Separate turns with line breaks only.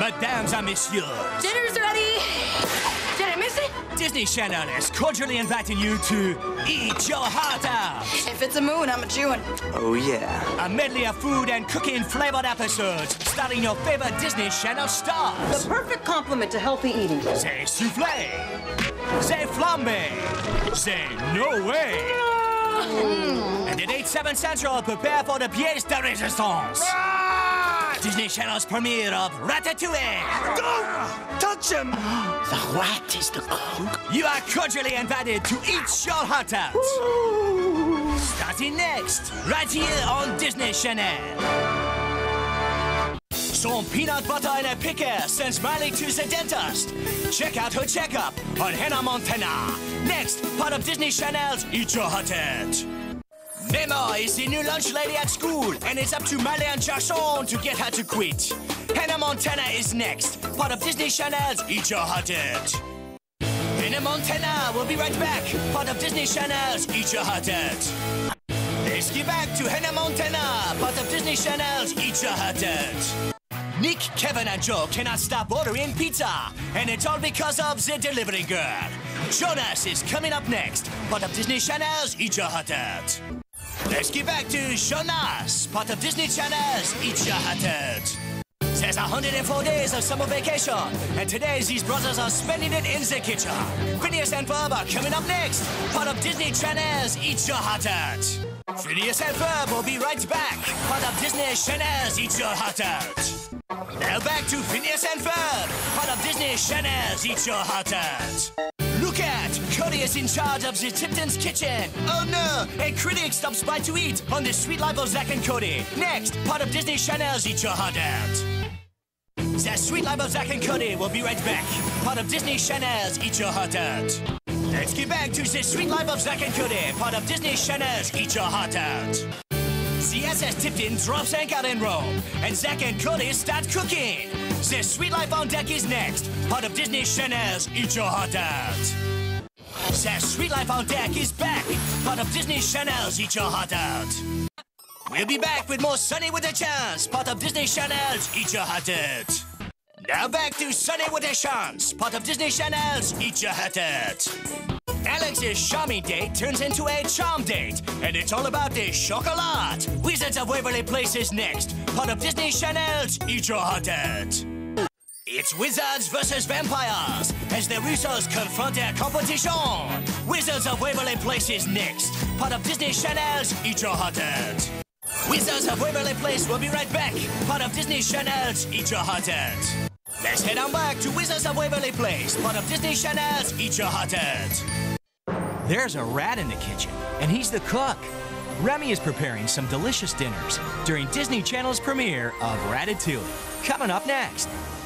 Mesdames et messieurs,
Dinner's ready! Did I miss it?
Disney Channel is cordially inviting you to eat your heart out.
If it's a moon, I'm a chewin'.
Oh, yeah.
A medley of food and cooking flavored episodes starring your favorite Disney Channel stars.
The perfect complement to healthy eating.
C'est soufflé. C'est flambé. C'est no way. And at 8/7 Central, prepare for the pièce de résistance. Disney Channel's premiere of Ratatouille.
Don't touch him! The rat is the cook.
You are cordially invited to eat your heart out. Starting next, right here on Disney Channel. Some peanut butter in a pickle sends Miley to the dentist. Check out her checkup on Hannah Montana. Next, part of Disney Channel's Eat Your Heart Out. Memo is the new lunch lady at school, and it's up to Miley and Jason to get her to quit. Hannah Montana is next, part of Disney Channel's Eat Your Heart Out. Hannah Montana will be right back, part of Disney Channel's Eat Your Heart Out. Let's get back to Hannah Montana, part of Disney Channel's Eat Your Heart Out. Nick, Kevin, and Joe cannot stop ordering pizza, and it's all because of the delivery girl. Jonas is coming up next, part of Disney Channel's Eat Your Heart Out. Let's get back to Jonas, part of Disney Channel's Eat Your Heart Out. There's 104 days of summer vacation, and today these brothers are spending it in the kitchen. Phineas and Ferb are coming up next, part of Disney Channel's Eat Your Heart Out. Phineas and Ferb will be right back, part of Disney Channel's Eat Your Heart Out. Now back to Phineas and Ferb, part of Disney Channel's Eat Your Heart Out. Look at, Cody is in charge of the Tipton's kitchen. Oh no, a critic stops by to eat on the Sweet Life of Zack and Cody. Next, part of Disney Channel's Eat Your Heart Out. The Sweet Life of Zack and Cody will be right back, part of Disney Channel's Eat Your Heart Out. Let's get back to the Sweet Life of Zack and Cody, part of Disney Channel's Eat Your Heart Out. The SS Tipton drops anchor in Rome, and Zack and Cody start cooking. The Sweet Life on Deck is next, part of Disney Channel's Eat Your Heart Out. The Sweet Life on Deck is back, part of Disney Channel's Eat Your Heart Out. We'll be back with more Sunny with a Chance, part of Disney Channel's Eat Your Heart Out. Now back to Sunny with a Chance, part of Disney Channel's Eat Your Heart Out. Alex's charming date turns into a charm date, and it's all about the chocolat. Wizards of Waverly Place is next, part of Disney Channel's Eat Your Heart Out. It's Wizards versus Vampires, as the Russos confront their competition. Wizards of Waverly Place is next, part of Disney Channel's Eat Your Heart Out. Wizards of Waverly Place will be right back, part of Disney Channel's Eat Your Heart Out. Let's head on back to Wizards of Waverly Place, part of Disney Channel's Eat Your Heart Out. There's a rat in the kitchen, and he's the cook. Remy is preparing some delicious dinners during Disney Channel's premiere of Ratatouille. Coming up next.